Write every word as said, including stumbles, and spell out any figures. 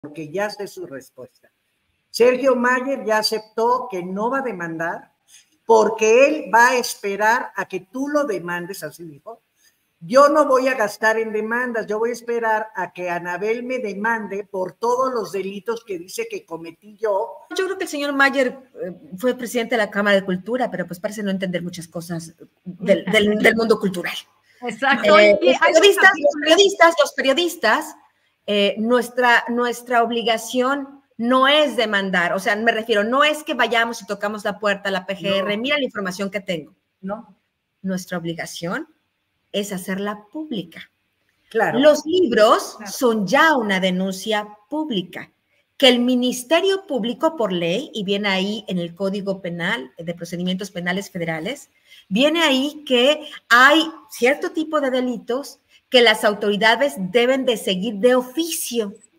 porque ya sé su respuesta. Sergio Mayer ya aceptó que no va a demandar porque él va a esperar a que tú lo demandes, así dijo. Yo no voy a gastar en demandas, yo voy a esperar a que Anabel me demande por todos los delitos que dice que cometí yo. Yo creo que el señor Mayer eh, fue presidente de la Cámara de Cultura, pero pues parece no entender muchas cosas del, del, del mundo cultural. Exacto. Eh, los, periodistas, los periodistas, los periodistas, eh, nuestra, nuestra obligación no es demandar, o sea, me refiero, no es que vayamos y tocamos la puerta a la P G R, no. Mira la información que tengo. No. Nuestra obligación es hacerla pública. Claro. Los libros claro. son ya una denuncia pública, que el Ministerio Público por ley, y viene ahí en el Código Penal de Procedimientos Penales Federales, viene ahí que hay cierto tipo de delitos que las autoridades deben de seguir de oficio.